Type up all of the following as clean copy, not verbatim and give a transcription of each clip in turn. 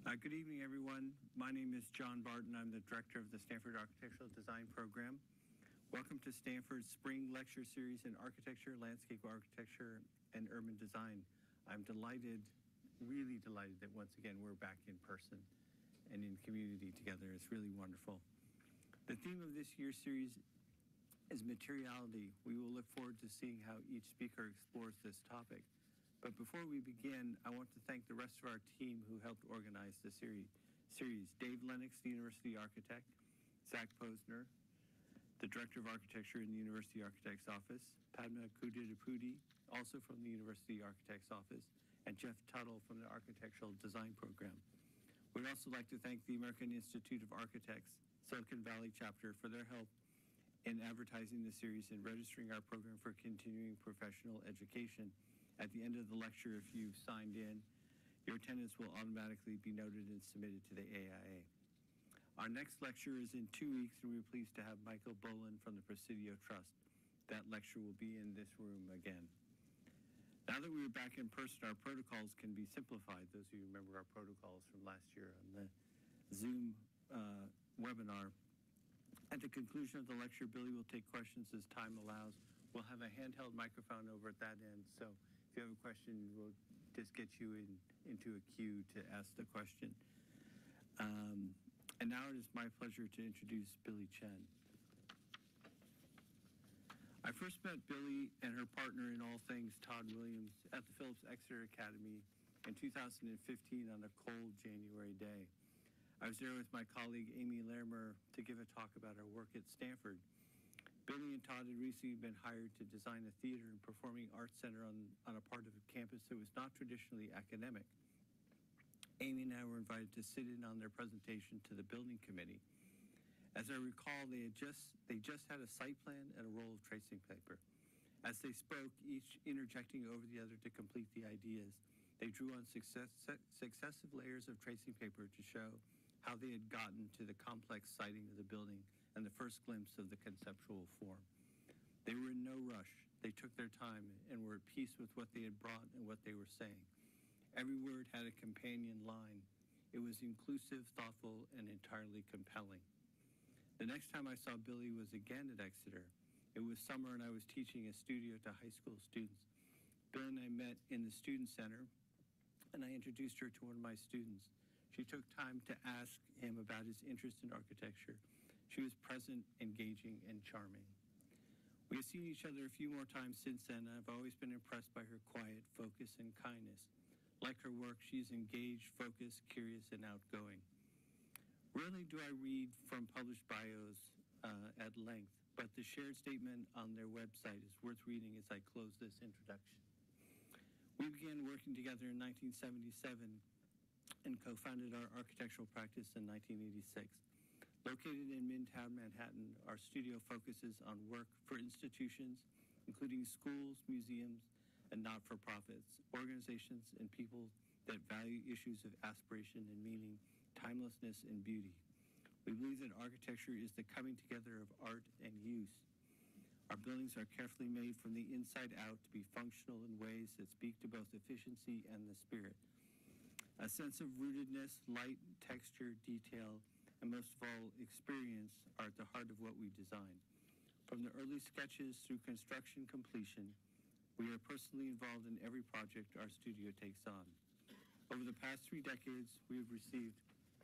Good evening, everyone. My name is John Barton. I'm the director of the Stanford Architectural Design Program. Welcome to Stanford's Spring Lecture Series in Architecture, Landscape Architecture, and Urban Design. I'm delighted, really delighted that once again we're back in person and in community together. It's really wonderful. The theme of this year's series is materiality. We will look forward to seeing how each speaker explores this topic. But before we begin, I want to thank the rest of our team who helped organize the series. Dave Lennox, the University Architect, Zach Posner, the Director of Architecture in the University Architect's Office, Padma Kudidapudi, also from the University Architect's Office, and Jeff Tuttle from the Architectural Design Program. We'd also like to thank the American Institute of Architects, Silicon Valley chapter, for their help in advertising the series and registering our program for continuing professional education. At the end of the lecture, if you've signed in, your attendance will automatically be noted and submitted to the AIA. Our next lecture is in 2 weeks, and we're pleased to have Michael Boland from the Presidio Trust. That lecture will be in this room again. Now that we're back in person, our protocols can be simplified. Those of you who remember our protocols from last year on the Zoom webinar. At the conclusion of the lecture, Billy will take questions as time allows. We'll have a handheld microphone over at that end, so if you have a question, we'll just get you into a queue to ask the question. And now it is my pleasure to introduce Billy Chen. I first met Billy and her partner in all things, Todd Williams, at the Phillips Exeter Academy in 2015 on a cold January day. I was there with my colleague Amy Larimer to give a talk about our work at Stanford. Billy and Todd had recently been hired to design a theater and performing arts center on a part of a campus that was not traditionally academic. Amy and I were invited to sit in on their presentation to the building committee. As I recall, they just had a site plan and a roll of tracing paper. As they spoke, each interjecting over the other to complete the ideas, they drew on successive layers of tracing paper to show how they had gotten to the complex siting of the building and the first glimpse of the conceptual form. They were in no rush. They took their time and were at peace with what they had brought and what they were saying. Every word had a companion line. It was inclusive, thoughtful, and entirely compelling. The next time I saw Billy was again at Exeter. It was summer and I was teaching a studio to high school students. Bill and I met in the student center and I introduced her to one of my students. She took time to ask him about his interest in architecture. She was present, engaging, and charming. We have seen each other a few more times since then, and I've always been impressed by her quiet focus and kindness. Like her work, she's engaged, focused, curious, and outgoing. Rarely do I read from published bios at length, but the shared statement on their website is worth reading as I close this introduction. We began working together in 1977 and co-founded our architectural practice in 1986. Located in Midtown Manhattan, our studio focuses on work for institutions, including schools, museums, and not-for-profits, organizations, and people that value issues of aspiration and meaning, timelessness, and beauty. We believe that architecture is the coming together of art and use. Our buildings are carefully made from the inside out to be functional in ways that speak to both efficiency and the spirit. A sense of rootedness, light, texture, detail, and most of all, experience are at the heart of what we design. From the early sketches through construction completion, we are personally involved in every project our studio takes on. Over the past 3 decades, we have received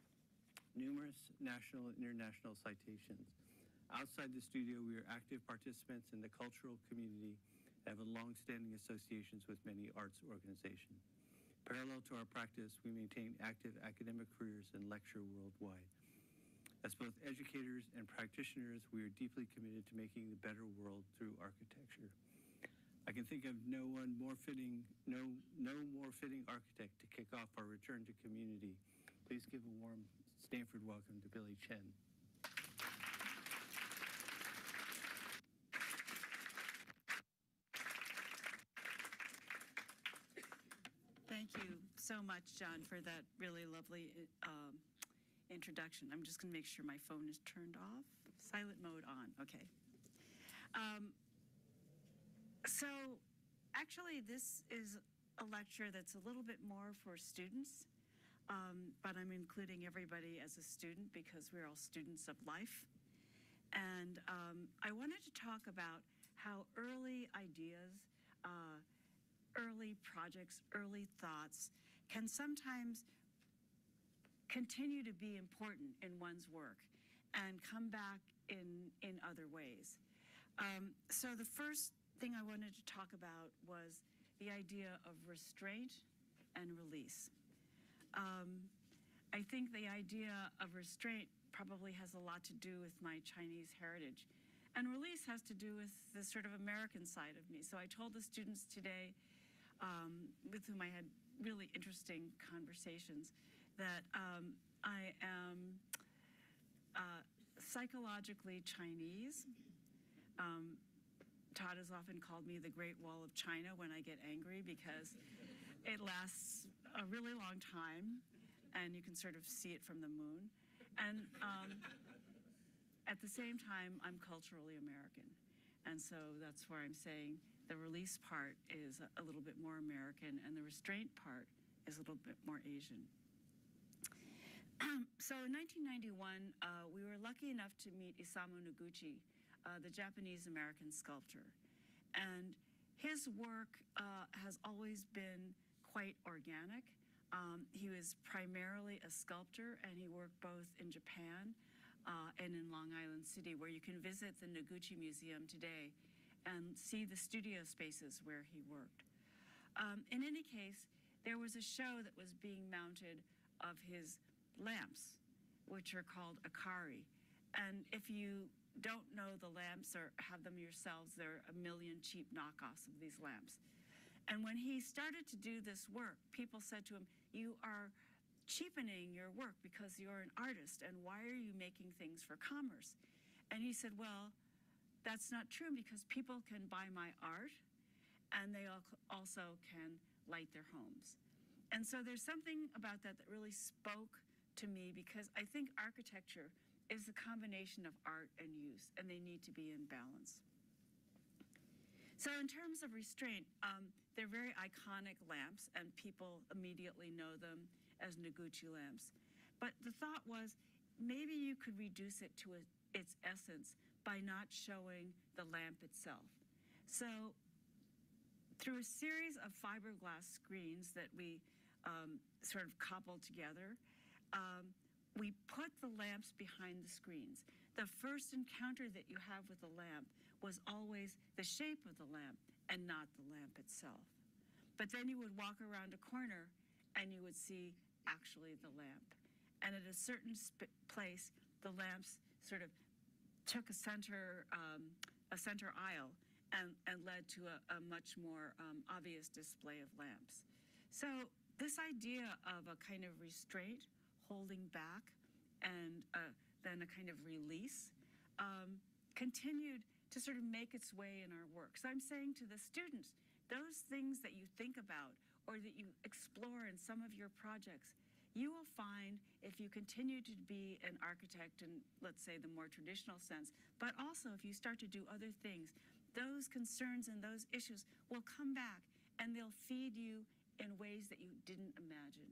numerous national and international citations. Outside the studio, we are active participants in the cultural community and have long-standing associations with many arts organizations. Parallel to our practice, we maintain active academic careers and lecture worldwide. As both educators and practitioners, we are deeply committed to making the better world through architecture. I can think of no more fitting architect to kick off our return to community. Please give a warm Stanford welcome to Billy Chen. Thank you so much, John, for that really lovely introduction. I'm just going to make sure my phone is turned off. Silent mode on. Okay. So actually, this is a lecture that's a little bit more for students. but I'm including everybody as a student because we're all students of life. And I wanted to talk about how early ideas, early projects, early thoughts can sometimes continue to be important in one's work and come back in other ways. So the first thing I wanted to talk about was the idea of restraint and release. I think the idea of restraint probably has a lot to do with my Chinese heritage. And release has to do with the sort of American side of me. So I told the students today, with whom I had really interesting conversations, that I am psychologically Chinese. Todd has often called me the Great Wall of China when I get angry because it lasts a really long time and you can sort of see it from the moon. And at the same time, I'm culturally American. And so that's where I'm saying the release part is a little bit more American and the restraint part is a little bit more Asian. So in 1991, we were lucky enough to meet Isamu Noguchi, the Japanese-American sculptor. And his work has always been quite organic. He was primarily a sculptor, and he worked both in Japan and in Long Island City, where you can visit the Noguchi Museum today and see the studio spaces where he worked. In any case, there was a show that was being mounted of his lamps, which are called Akari. And if you don't know the lamps or have them yourselves, there are a million cheap knockoffs of these lamps. And when he started to do this work, people said to him, "You are cheapening your work because you're an artist, and why are you making things for commerce?" And he said, "Well, that's not true because people can buy my art and they also can light their homes." And so there's something about that that really spoke to me because I think architecture is a combination of art and use, and they need to be in balance. So in terms of restraint, they're very iconic lamps, and people immediately know them as Noguchi lamps. But the thought was, maybe you could reduce it to its essence by not showing the lamp itself. So through a series of fiberglass screens that we sort of cobbled together, we put the lamps behind the screens. The first encounter that you have with the lamp was always the shape of the lamp and not the lamp itself. But then you would walk around a corner and you would see actually the lamp. And at a certain place, the lamps sort of took a center aisle and led to a much more obvious display of lamps. So this idea of a kind of restraint, holding back, and then a kind of release continued to sort of make its way in our work. So I'm saying to the students, those things that you think about or that you explore in some of your projects, you will find if you continue to be an architect in, let's say, the more traditional sense, but also if you start to do other things, those concerns and those issues will come back and they'll feed you in ways that you didn't imagine.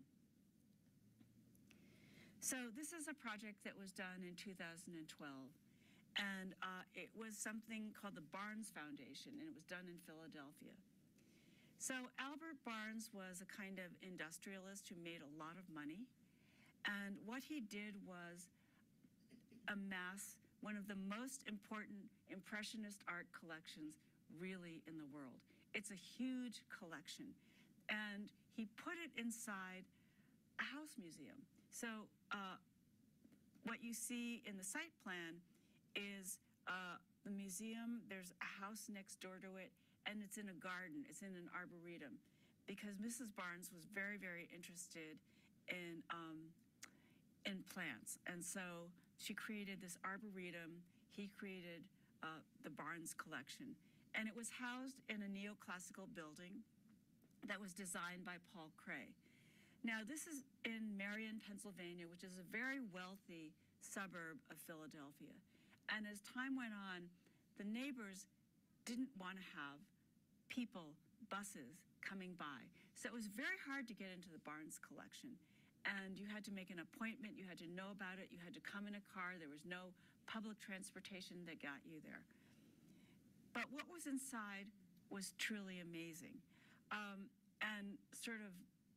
So this is a project that was done in 2012, and it was something called the Barnes Foundation, and it was done in Philadelphia. So Albert Barnes was a kind of industrialist who made a lot of money, and what he did was amass one of the most important Impressionist art collections really in the world. It's a huge collection, and he put it inside a house museum. So what you see in the site plan is the museum. There's a house next door to it, and it's in a garden. It's in an arboretum, because Mrs. Barnes was very, very interested in plants, and so she created this arboretum. He created the Barnes collection, and it was housed in a neoclassical building that was designed by Paul Kray. Now, this is in Marion, Pennsylvania, which is a very wealthy suburb of Philadelphia. And as time went on, the neighbors didn't want to have people, buses, coming by. So it was very hard to get into the Barnes collection. and you had to make an appointment, you had to know about it, you had to come in a car, there was no public transportation that got you there. But what was inside was truly amazing, and sort of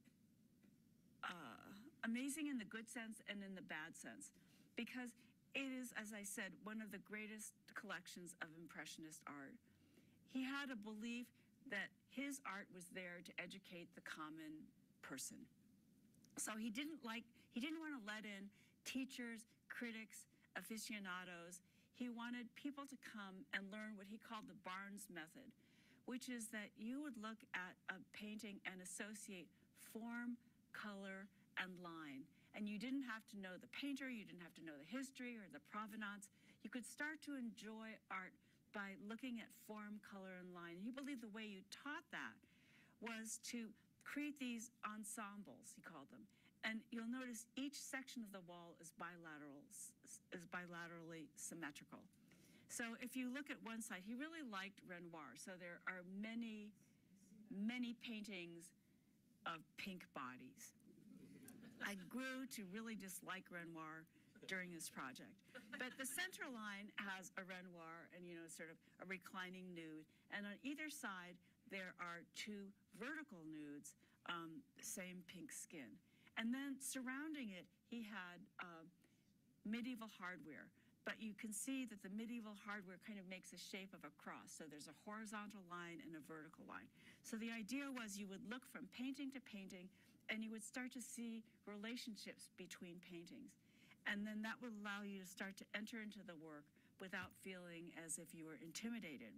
amazing in the good sense and in the bad sense, because it is, as I said, one of the greatest collections of Impressionist art. He had a belief that his art was there to educate the common person. So he didn't want to let in teachers, critics, aficionados. He wanted people to come and learn what he called the Barnes method, which is that you would look at a painting and associate form, color, and line. And you didn't have to know the painter, you didn't have to know the history or the provenance. You could start to enjoy art by looking at form, color, and line. He believed the way you taught that was to create these ensembles, he called them. And you'll notice each section of the wall is bilaterally symmetrical. So if you look at one side, he really liked Renoir. So there are many, many paintings of pink bodies. I grew to really dislike Renoir during this project. But the center line has a Renoir and, sort of a reclining nude. And on either side, there are two vertical nudes, same pink skin. And then surrounding it, he had medieval hardware. But you can see that the medieval hardware kind of makes a shape of a cross. So there's a horizontal line and a vertical line. So the idea was you would look from painting to painting, and you would start to see relationships between paintings. And then that would allow you to start to enter into the work without feeling as if you were intimidated.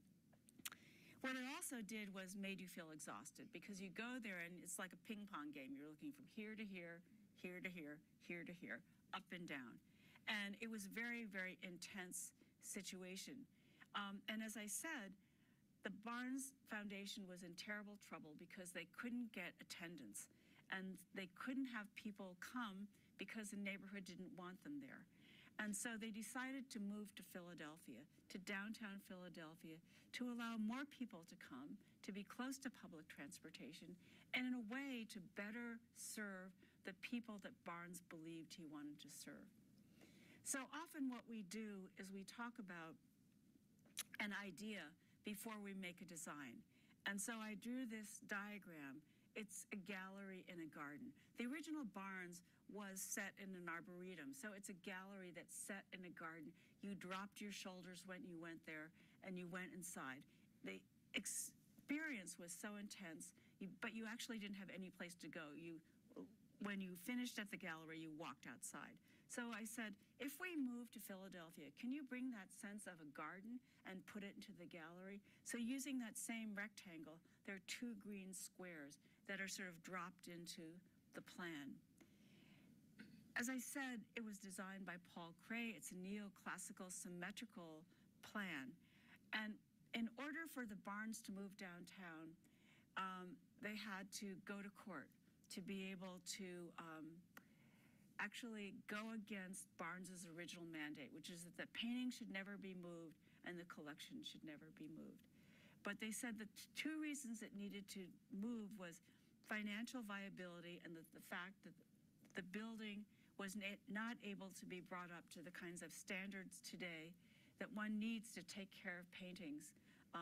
What it also did was made you feel exhausted, because you go there and it's like a ping pong game. You're looking from here to here, here to here, here to here, up and down. And it was a very, very intense situation. And as I said, the Barnes Foundation was in terrible trouble because they couldn't get attendance, and they couldn't have people come because the neighborhood didn't want them there. And so they decided to move to Philadelphia, to downtown Philadelphia, to allow more people to come, to be close to public transportation, and in a way to better serve the people that Barnes believed he wanted to serve. So often what we do is we talk about an idea before we make a design. And so I drew this diagram. It's a gallery in a garden. The original Barnes was set in an arboretum. So it's a gallery that's set in a garden. You dropped your shoulders when you went there, and you went inside. The experience was so intense, but you actually didn't have any place to go. When you finished at the gallery, you walked outside. So I said, if we move to Philadelphia, can you bring that sense of a garden and put it into the gallery? So using that same rectangle, there are two green squares that are sort of dropped into the plan. As I said, it was designed by Paul Kray. It's a neoclassical symmetrical plan. And in order for the Barnes to move downtown, they had to go to court to be able to actually go against Barnes's original mandate, which is that the painting should never be moved and the collection should never be moved. But they said the two reasons it needed to move was financial viability and the fact that the building was not able to be brought up to the kinds of standards today that one needs to take care of paintings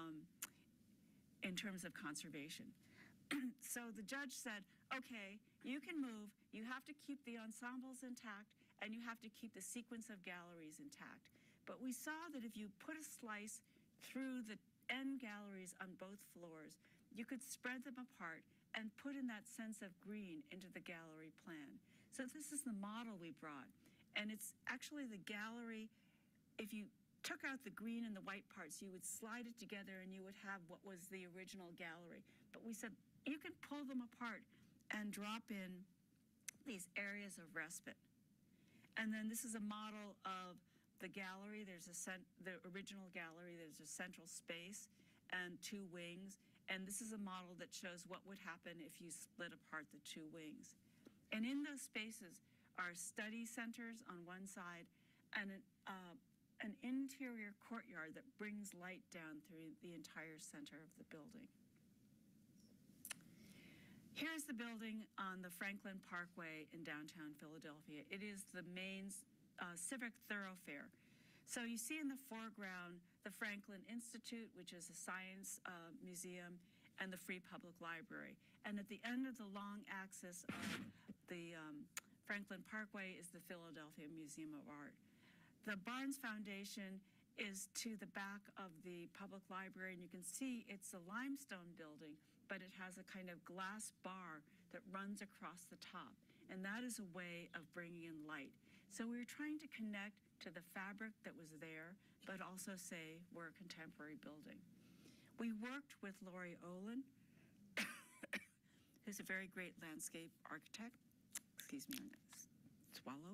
in terms of conservation. So the judge said, okay, you can move, you have to keep the ensembles intact, and you have to keep the sequence of galleries intact. But we saw that if you put a slice through the end galleries on both floors, you could spread them apart and put in that sense of green into the gallery plan. So this is the model we brought. And it's actually the gallery, if you took out the green and the white parts, you would slide it together and you would have what was the original gallery. But we said, you can pull them apart and drop in these areas of respite. And then this is a model of the gallery. There's the original gallery. There's a central space and two wings. And this is a model that shows what would happen if you split apart the two wings. And in those spaces are study centers on one side and an interior courtyard that brings light down through the entire center of the building. Here's the building on the Franklin Parkway in downtown Philadelphia. It is the main civic thoroughfare. So you see in the foreground the Franklin Institute, which is a science museum, and the Free Public Library. And at the end of the long axis of the Franklin Parkway is the Philadelphia Museum of Art. The Barnes Foundation is to the back of the public library, and you can see it's a limestone building, but it has a kind of glass bar that runs across the top. And that is a way of bringing in light. So we were trying to connect to the fabric that was there, but also say we're a contemporary building. We worked with Laurie Olin, who's a very great landscape architect. Excuse me, I'm gonna swallow.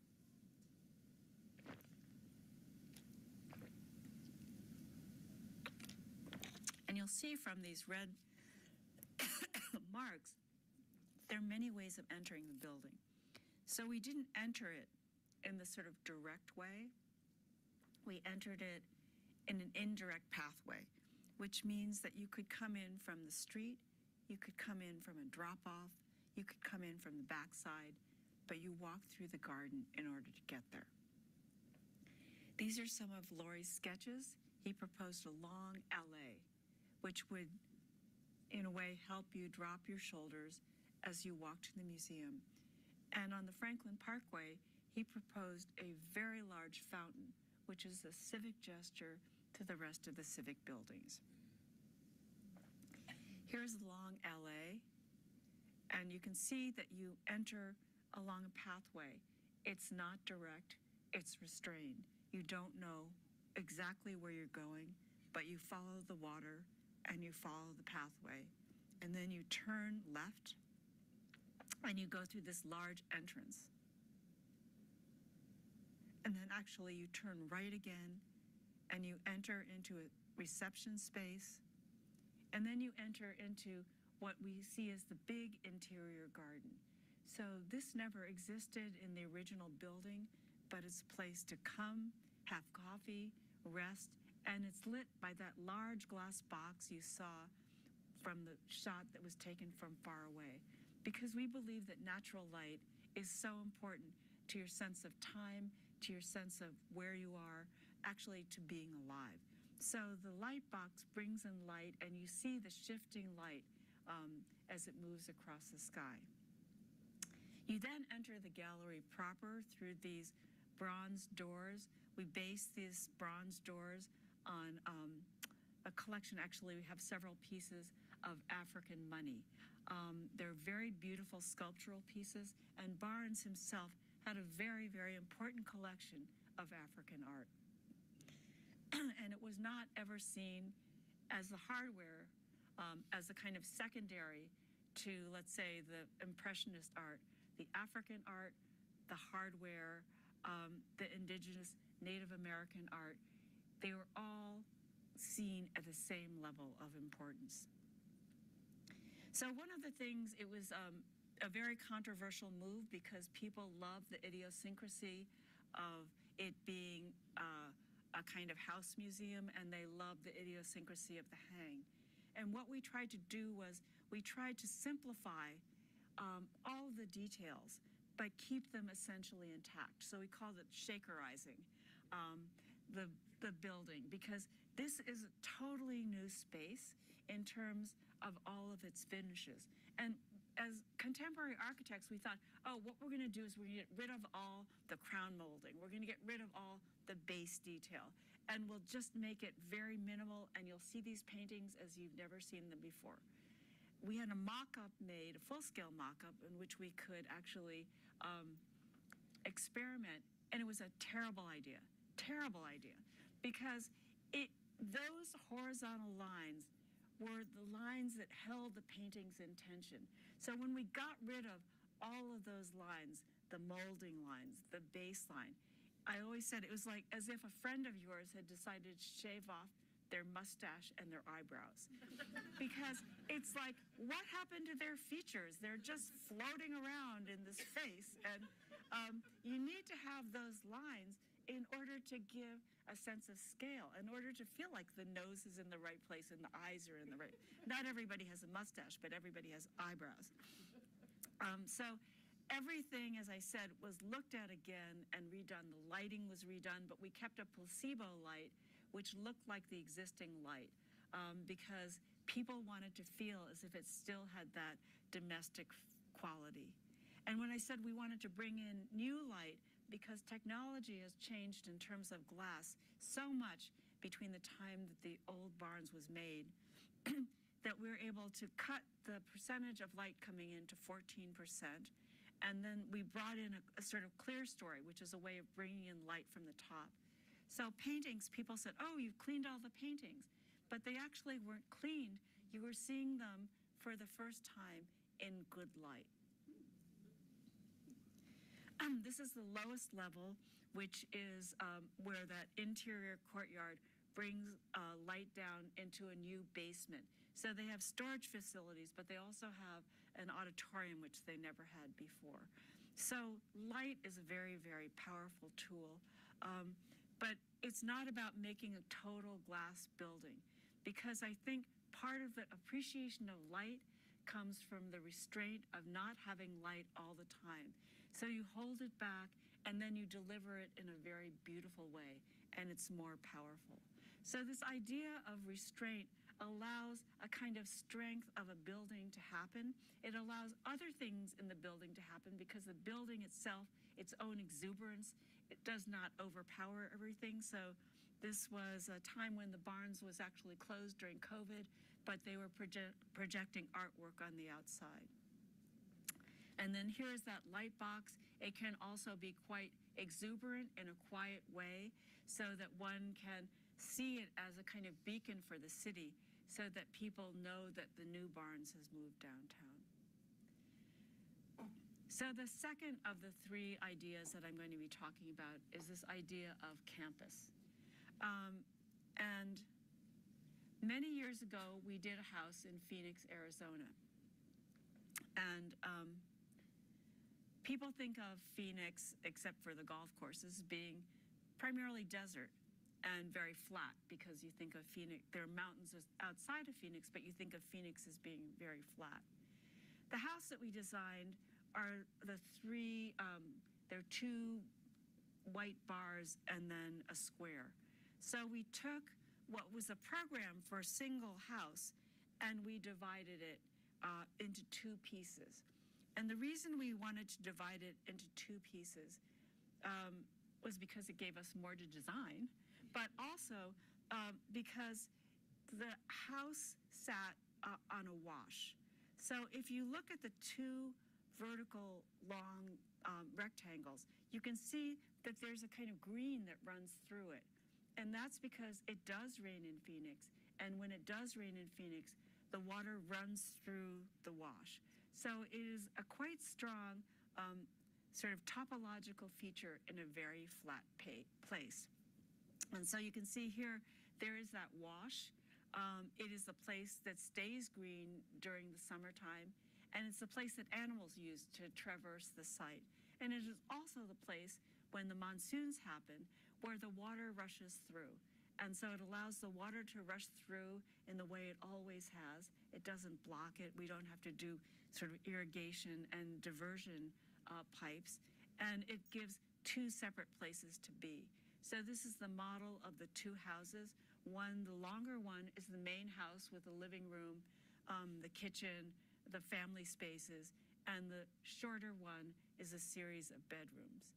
And you'll see from these red marks, there are many ways of entering the building. So we didn't enter it in the sort of direct way. We entered it in an indirect pathway, which means that you could come in from the street, you could come in from a drop-off, you could come in from the backside, but you walk through the garden in order to get there. These are some of Laurie's sketches. He proposed a long allée, which would, in a way, help you drop your shoulders as you walk to the museum. And on the Franklin Parkway, he proposed a very large fountain, which is a civic gesture to the rest of the civic buildings. Here's the long allée, and you can see that you enter along a pathway. It's not direct, it's restrained. You don't know exactly where you're going, but you follow the water and you follow the pathway. And then you turn left and you go through this large entrance. And then actually you turn right again and you enter into a reception space. And then you enter into what we see as the big interior garden. So this never existed in the original building, but it's a place to come, have coffee, rest, and it's lit by that large glass box you saw from the shot that was taken from far away. Because we believe that natural light is so important to your sense of time, to your sense of where you are, actually to being alive. So the light box brings in light, and you see the shifting light as it moves across the sky. You then enter the gallery proper through these bronze doors. We base these bronze doors on a collection. Actually, we have several pieces of African money. They're very beautiful sculptural pieces, and Barnes himself had a very, very important collection of African art. And it was not ever seen as the hardware, as a kind of secondary to, let's say, the Impressionist art. The African art, the hardware, the indigenous Native American art, they were all seen at the same level of importance. So one of the things, it was a very controversial move because people love the idiosyncrasy of it being a kind of house museum, and they love the idiosyncrasy of the hang. And what we tried to do was we tried to simplify all the details, but keep them essentially intact. So we called it shakerizing the building, because this is a totally new space in terms of all of its finishes. And as contemporary architects, we thought, oh, what we're going to do is we're going to get rid of all the crown molding. We're going to get rid of all the base detail. And we'll just make it very minimal, and you'll see these paintings as you've never seen them before. We had a mock-up made, a full-scale mock-up, in which we could actually experiment, and it was a terrible idea, because those horizontal lines were the lines that held the painting's intention. So when we got rid of all of those lines, the molding lines, the baseline, I always said it was like as if a friend of yours had decided to shave off their mustache and their eyebrows. Because it's like, what happened to their features? They're just floating around in this face. And you need to have those lines in order to give a sense of scale, in order to feel like the nose is in the right place and the eyes are in the right. Not everybody has a mustache, but everybody has eyebrows. So everything, as I said, was looked at again and redone. The lighting was redone, but we kept a placebo light, which looked like the existing light, because people wanted to feel as if it still had that domestic quality. And when I said we wanted to bring in new light, because technology has changed in terms of glass so much between the time that the old Barnes was made, that we're able to cut the percentage of light coming in to 14%. And then we brought in a sort of clear story, which is a way of bringing in light from the top. So paintings, people said, oh, you've cleaned all the paintings. But they actually weren't cleaned. You were seeing them for the first time in good light. This is the lowest level, which is where that interior courtyard brings light down into a new basement. So they have storage facilities, but they also have an auditorium, which they never had before. So light is a very, very powerful tool. But it's not about making a total glass building, because I think part of the appreciation of light comes from the restraint of not having light all the time. So you hold it back and then you deliver it in a very beautiful way, and it's more powerful. So this idea of restraint allows a kind of strength of a building to happen. It allows other things in the building to happen because the building itself, its own exuberance, it does not overpower everything. So this was a time when the Barnes was actually closed during COVID, but they were projecting artwork on the outside. And then here's that light box. It can also be quite exuberant in a quiet way so that one can see it as a kind of beacon for the city so that people know that the new Barnes has moved downtown. So the second of the three ideas that I'm going to be talking about is this idea of campus. And many years ago, we did a house in Phoenix, Arizona. And people think of Phoenix, except for the golf courses, being primarily desert and very flat, because you think of Phoenix, there are mountains outside of Phoenix, but you think of Phoenix as being very flat. The house that we designed are the three, there are two white bars and then a square. So we took what was a program for a single house and we divided it into two pieces. And the reason we wanted to divide it into two pieces was because it gave us more to design, but also because the house sat on a wash. So if you look at the two vertical long rectangles, you can see that there's a kind of green that runs through it. And that's because it does rain in Phoenix. And when it does rain in Phoenix, the water runs through the wash. So it is a quite strong sort of topological feature in a very flat place. And so you can see here, there is that wash. It is a place that stays green during the summertime, and it's the place that animals use to traverse the site. And it is also the place when the monsoons happen where the water rushes through. And so it allows the water to rush through in the way it always has. It doesn't block it. We don't have to do sort of irrigation and diversion pipes. And it gives two separate places to be. So this is the model of the two houses. One, the longer one, is the main house with the living room, the kitchen, the family spaces, and the shorter one is a series of bedrooms.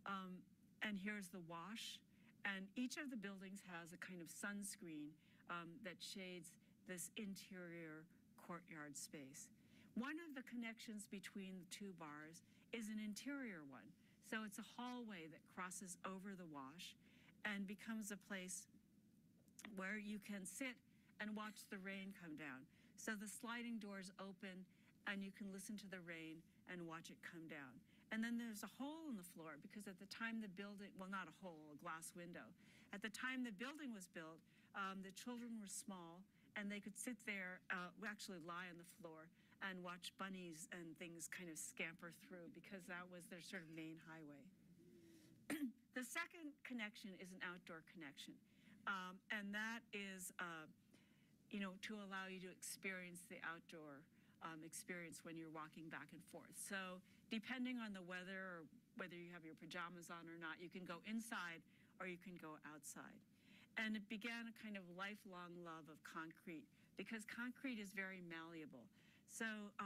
And here's the wash. And each of the buildings has a kind of sunscreen that shades this interior courtyard space. One of the connections between the two bars is an interior one. So it's a hallway that crosses over the wash and becomes a place where you can sit and watch the rain come down. So the sliding doors open and you can listen to the rain and watch it come down. And then there's a hole in the floor because at the time the building, well, not a hole, a glass window. At the time the building was built, the children were small and they could sit there, actually lie on the floor and watch bunnies and things kind of scamper through because that was their sort of main highway. the second connection is an outdoor connection. And that is, to allow you to experience the outdoor experience when you're walking back and forth. So depending on the weather or whether you have your pajamas on or not, you can go inside or you can go outside. And it began a kind of lifelong love of concrete because concrete is very malleable. So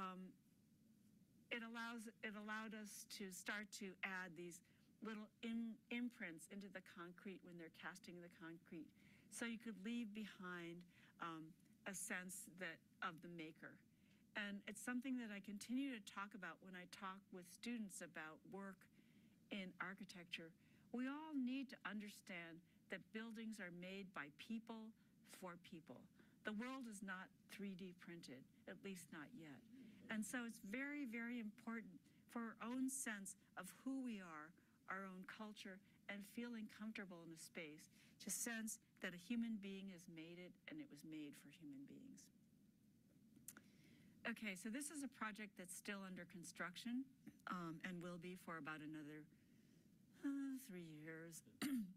it allowed us to start to add these little imprints into the concrete when they're casting the concrete. So you could leave behind a sense of the maker. And it's something that I continue to talk about when I talk with students about work in architecture. We all need to understand that buildings are made by people for people. The world is not 3D printed, at least not yet. And so it's very, very important for our own sense of who we are, our own culture, and feeling comfortable in a space to sense that a human being has made it and it was made for human beings. Okay, so this is a project that's still under construction and will be for about another 3 years.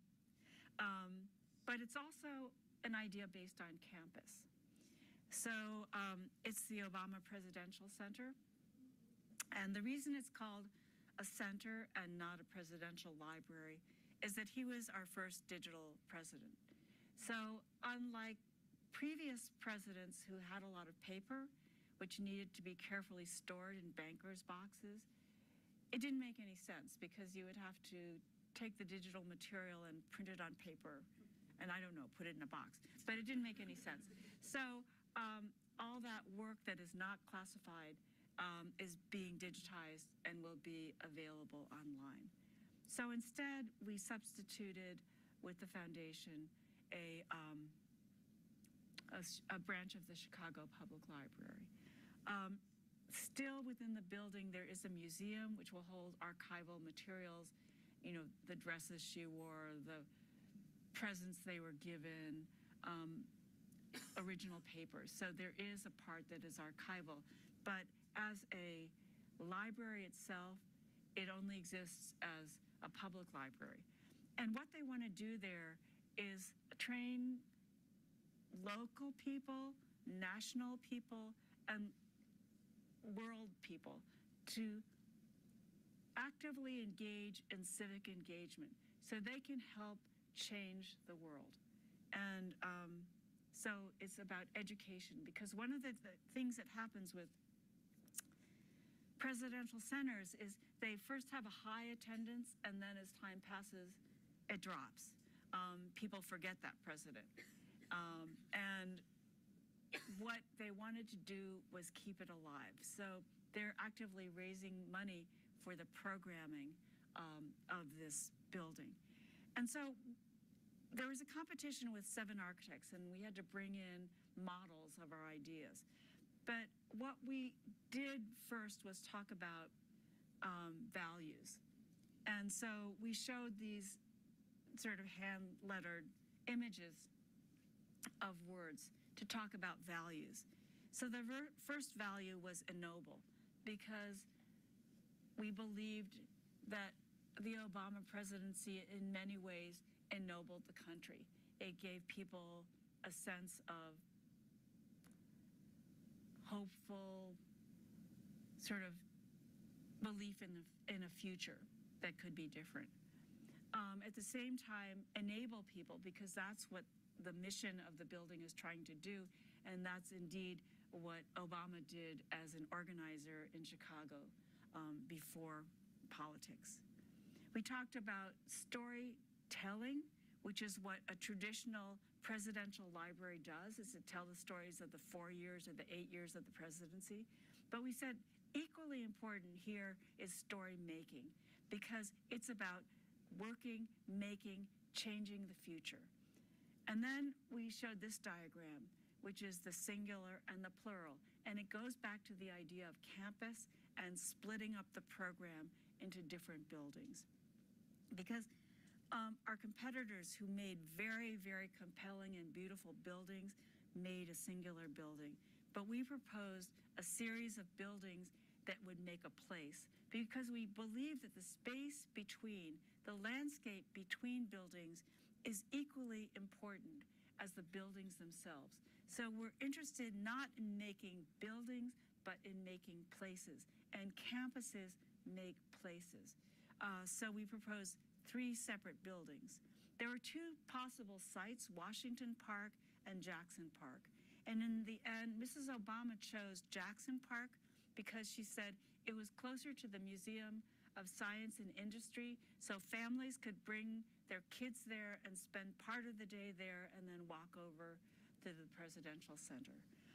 But it's also an idea based on campus. So it's the Obama Presidential Center. And the reason it's called a center and not a presidential library is that he was our first digital president. So unlike previous presidents who had a lot of paper, which needed to be carefully stored in bankers' boxes, it didn't make any sense because you would have to take the digital material and print it on paper and I don't know, put it in a box. But it didn't make any sense. So all that work that is not classified is being digitized and will be available online. So instead, we substituted with the foundation a branch of the Chicago Public Library. Still within the building, there is a museum which will hold archival materials, the dresses she wore, the presents they were given, original papers. So there is a part that is archival. But as a library itself, it only exists as a public library. And what they want to do there is train local people, national people, and world people to actively engage in civic engagement so they can help change the world. And so it's about education, because one of the things that happens with presidential centers is they first have a high attendance, and then as time passes, it drops. People forget that president. And what they wanted to do was keep it alive. So they're actively raising money for the programming of this building. And so there was a competition with 7 architects, and we had to bring in models of our ideas. But what we did first was talk about values. And so we showed these sort of hand-lettered images of words to talk about values. So the first value was ennoble, because we believed that the Obama presidency in many ways ennobled the country. It gave people a sense of hopeful sort of belief in a future that could be different. At the same time, enable people, because that's what the mission of the building is trying to do, and that's indeed what Obama did as an organizer in Chicago before politics. We talked about storytelling, which is what a traditional presidential library does, is to tell the stories of the 4 years or the 8 years of the presidency. But we said equally important here is story making, because it's about working, making, changing the future. And then we showed this diagram, which is the singular and the plural. And it goes back to the idea of campus and splitting up the program into different buildings. Because our competitors who made very, very compelling and beautiful buildings made a singular building. But we proposed a series of buildings that would make a place, because we believe that the space between the landscape between buildings is equally important as the buildings themselves. So we're interested not in making buildings, but in making places. And campuses make places. So we propose 3 separate buildings. There were 2 possible sites, Washington Park and Jackson Park. And in the end, Mrs. Obama chose Jackson Park because she said it was closer to the Museum of Science and Industry, so families could bring their kids there and spend part of the day there and then walk over to the Presidential Center.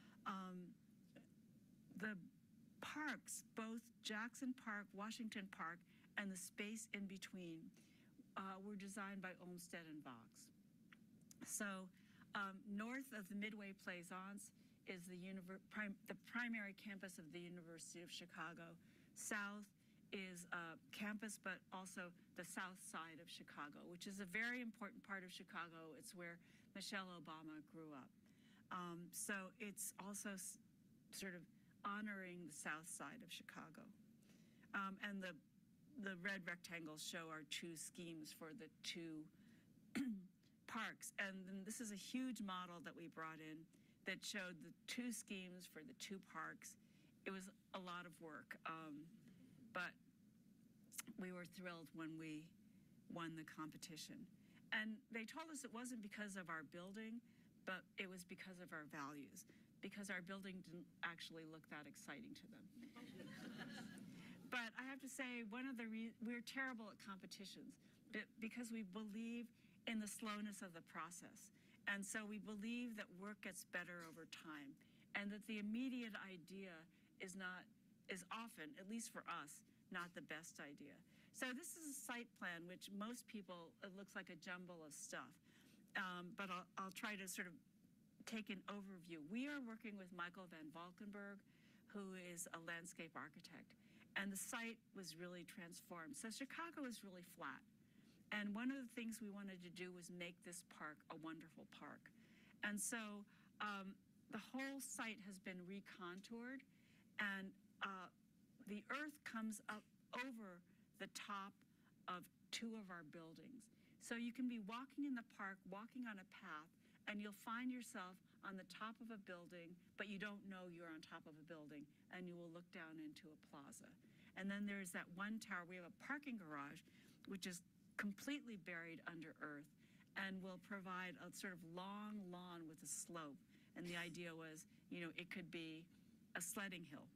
The parks, both Jackson Park, Washington Park, and the space in between were designed by Olmsted and Vaux. So north of the Midway Plaisance is the primary campus of the University of Chicago. South is a campus, but also the south side of Chicago, which is a very important part of Chicago. It's where Michelle Obama grew up. So it's also sort of honoring the south side of Chicago. And the red rectangles show our 2 schemes for the 2 parks. And then this is a huge model that we brought in that showed the 2 schemes for the 2 parks. It was a lot of work, but we were thrilled when we won the competition. And they told us it wasn't because of our building, but it was because of our values, because our building didn't actually look that exciting to them. But I have to say, we're terrible at competitions because we believe in the slowness of the process. And so we believe that work gets better over time, and that the immediate idea is often, at least for us, not the best idea. So this is a site plan, which most people, it looks like a jumble of stuff. But I'll try to sort of take an overview. We are working with Michael van Valkenburg, who is a landscape architect. And the site was really transformed. So Chicago is really flat. And one of the things we wanted to do was make this park a wonderful park. And so the whole site has been recontoured, and the earth comes up over the top of 2 of our buildings. So you can be walking in the park, walking on a path, and you'll find yourself on the top of a building, but you don't know you're on top of a building, and you will look down into a plaza. And then there's that one tower. We have a parking garage, which is completely buried under earth, and will provide a sort of long lawn with a slope. And the idea was, it could be a sledding hill.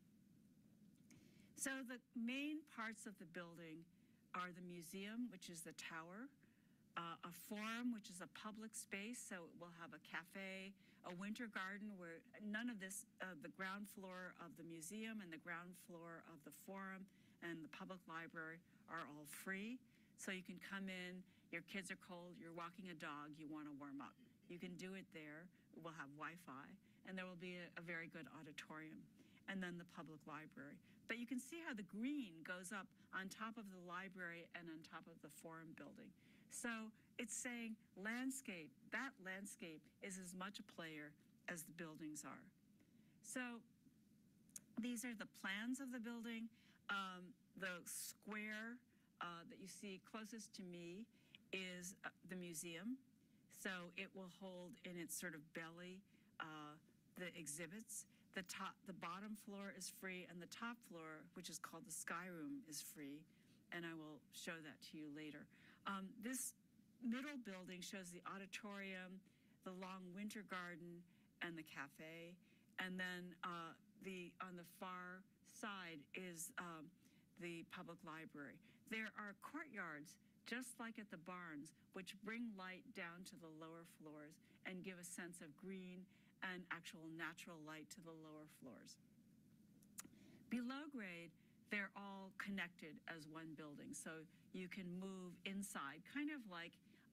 So the main parts of the building are the museum, which is the tower, a forum, which is a public space, so it will have a cafe, a winter garden where none of this, the ground floor of the museum and the ground floor of the forum and the public library are all free. So you can come in, your kids are cold, you're walking a dog, you want to warm up. You can do it there. We'll have Wi-Fi, and there will be a very good auditorium, and then the public library. But you can see how the green goes up on top of the library and on top of the forum building. So it's saying landscape, that landscape is as much a player as the buildings are. So these are the plans of the building. The square that you see closest to me is the museum. So it will hold in its sort of belly the exhibits. The bottom floor is free, and the top floor, which is called the Sky Room, is free. And I will show that to you later. This middle building shows the auditorium, the long winter garden, and the cafe. And then on the far side is the public library. There are courtyards, just like at the barns, which bring light down to the lower floors and give a sense of green and actual natural light to the lower floors. Below grade, they're all connected as one building, so you can move inside, kind of like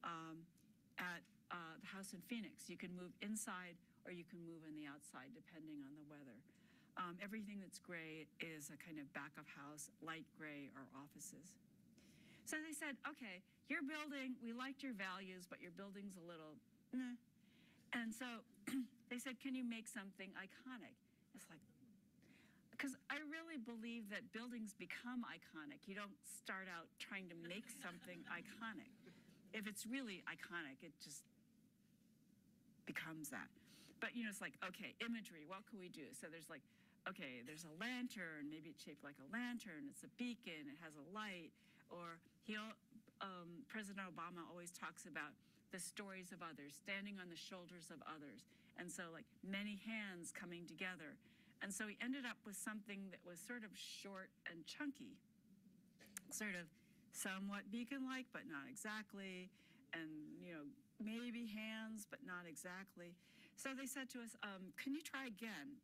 at the house in Phoenix. You can move inside or you can move on the outside, depending on the weather. Everything that's gray is a kind of back of house, light gray are offices. So they said, okay, your building, we liked your values, but your building's a little, meh. And so they said, can you make something iconic? It's like, because I really believe that buildings become iconic. You don't start out trying to make something iconic. If it's really iconic, it just becomes that. But it's like, okay, imagery, what can we do? So there's like, okay, there's a lantern, maybe it's shaped like a lantern, it's a beacon, it has a light, or President Obama always talks about the stories of others, standing on the shoulders of others. And so like many hands coming together. And so he ended up with something that was sort of short and chunky, sort of somewhat beacon-like, but not exactly, and maybe hands, but not exactly. So they said to us, can you try again?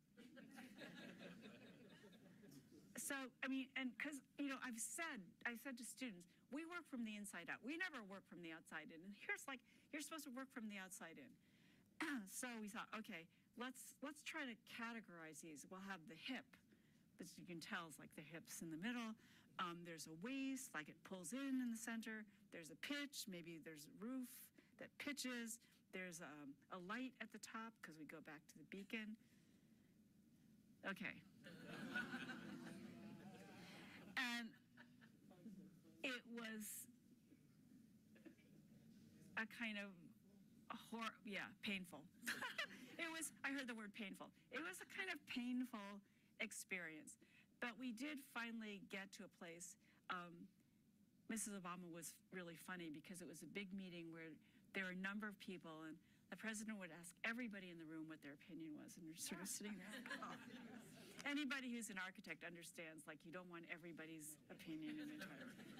So, I mean, and because, I said to students, we work from the inside out. We never work from the outside in. And here's like, you're supposed to work from the outside in. So we thought, okay, let's try to categorize these. We'll have the hip, as you can tell, it's like the hips in the middle. There's a waist, like it pulls in the center. There's a pitch, maybe there's a roof that pitches. There's a light at the top, because we go back to the beacon. Okay. And it was a kind of painful. I heard the word painful. It was a kind of painful experience. But we did finally get to a place. Mrs. Obama was really funny because it was a big meeting where there were a number of people, and the president would ask everybody in the room what their opinion was, and they're sort of sitting there. Oh. Anybody who's an architect understands, like, you don't want everybody's opinion in it.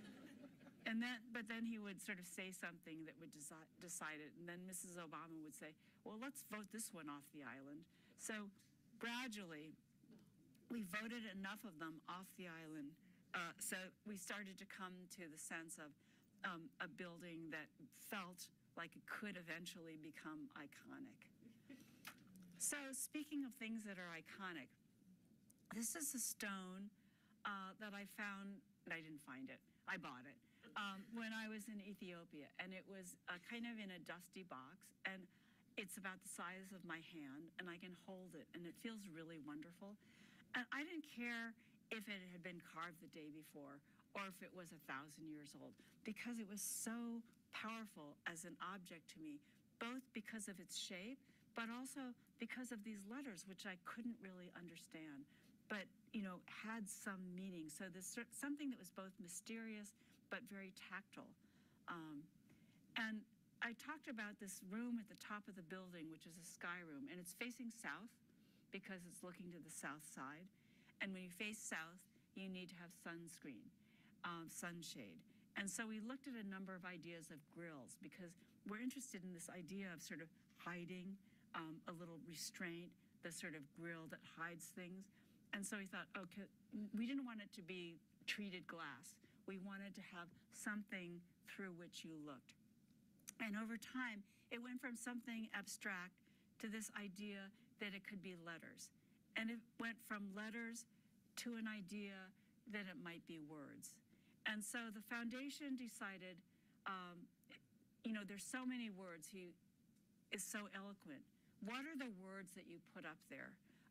But then he would sort of say something that would decide it, and then Mrs. Obama would say, well, let's vote this one off the island. So gradually, we voted enough of them off the island, so we started to come to the sense of a building that felt like it could eventually become iconic. So speaking of things that are iconic, this is a stone that I found, and I didn't find it, I bought it, when I was in Ethiopia, and it was kind of in a dusty box, and it's about the size of my hand, and I can hold it, and it feels really wonderful. And I didn't care if it had been carved the day before, or if it was 1,000 years old, because it was so powerful as an object to me, both because of its shape, but also because of these letters, which I couldn't really understand, but had some meaning. So there's something that was both mysterious but very tactile. And I talked about this room at the top of the building, which is a sky room, and it's facing south because it's looking to the south side. And when you face south, you need to have sunscreen, sunshade. And so we looked at a number of ideas of grills because we're interested in this idea of sort of hiding, a little restraint, the sort of grill that hides things. And so we thought, okay, we didn't want it to be treated glass. We wanted to have something through which you looked. And over time, it went from something abstract to this idea that it could be letters. And it went from letters to an idea that it might be words. And so the foundation decided, there's so many words. He is so eloquent. What are the words that you put up there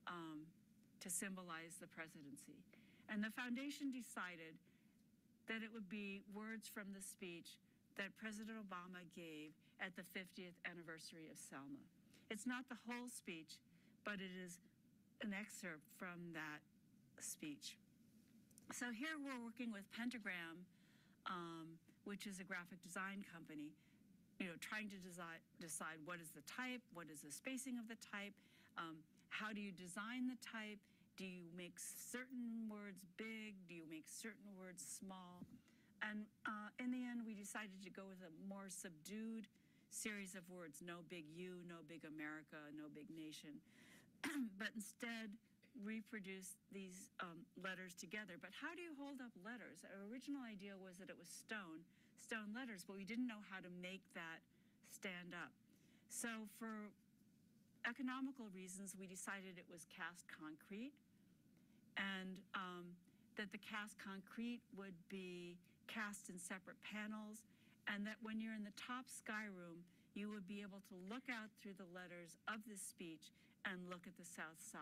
to symbolize the presidency? And the foundation decided that it would be words from the speech that President Obama gave at the 50th anniversary of Selma. It's not the whole speech, but it is an excerpt from that speech. So here we're working with Pentagram, which is a graphic design company, trying to decide what is the type, what is the spacing of the type, how do you design the type, do you make certain words big, do you make certain words small? And in the end, we decided to go with a more subdued series of words, no big U, no big America, no big nation, but instead reproduce these letters together. But how do you hold up letters? Our original idea was that it was stone letters, but we didn't know how to make that stand up. So for economical reasons, we decided it was cast concrete, and that the cast concrete would be cast in separate panels, and that when you're in the top sky room, you would be able to look out through the letters of this speech and look at the south side.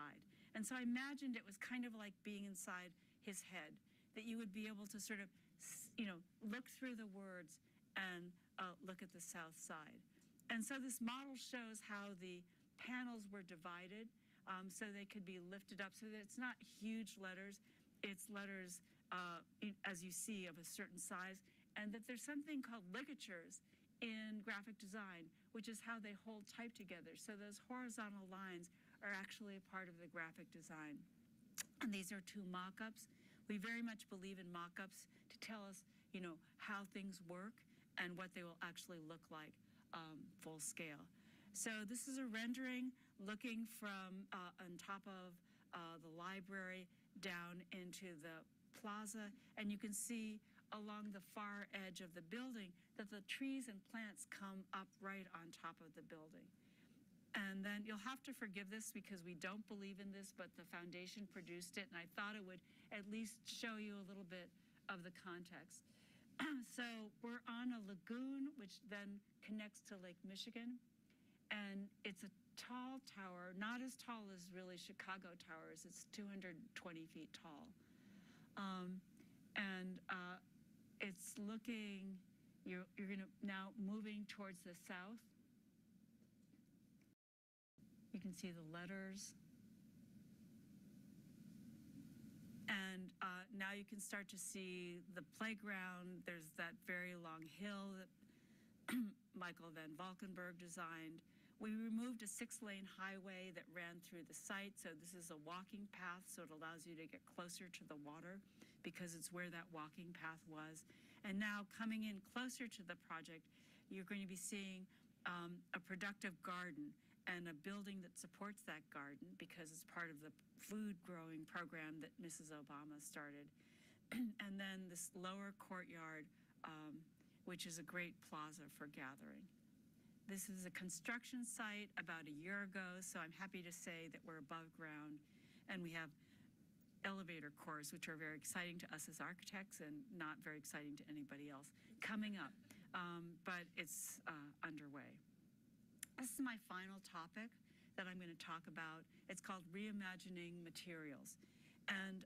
And so I imagined it was kind of like being inside his head, that you would be able to sort of, look through the words and look at the south side. And so this model shows how the panels were divided so they could be lifted up so that it's not huge letters, it's letters, as you see, of a certain size, and that there's something called ligatures in graphic design, which is how they hold type together. So those horizontal lines are actually a part of the graphic design. And these are two mock-ups. We very much believe in mock-ups to tell us, how things work and what they will actually look like full scale. So this is a rendering looking from on top of the library down into the plaza, and you can see along the far edge of the building that the trees and plants come up right on top of the building. And then you'll have to forgive this because we don't believe in this, but the foundation produced it, and I thought it would at least show you a little bit of the context. So we're on a lagoon, which then connects to Lake Michigan, and it's a tall tower, not as tall as really Chicago towers. It's 220 feet tall. It's looking, you're gonna now moving towards the south. You can see the letters. And now you can start to see the playground. There's that very long hill that Michael Van Valkenburg designed. We removed a 6-lane highway that ran through the site. So this is a walking path, so it allows you to get closer to the water because it's where that walking path was. And now coming in closer to the project, you're going to be seeing a productive garden and a building that supports that garden because it's part of the food growing program that Mrs. Obama started. And then this lower courtyard, which is a great plaza for gathering. This is a construction site about a year ago, so I'm happy to say that we're above ground, and we have elevator cores, which are very exciting to us as architects and not very exciting to anybody else, coming up, but it's underway. This is my final topic that I'm going to talk about. It's called reimagining materials. And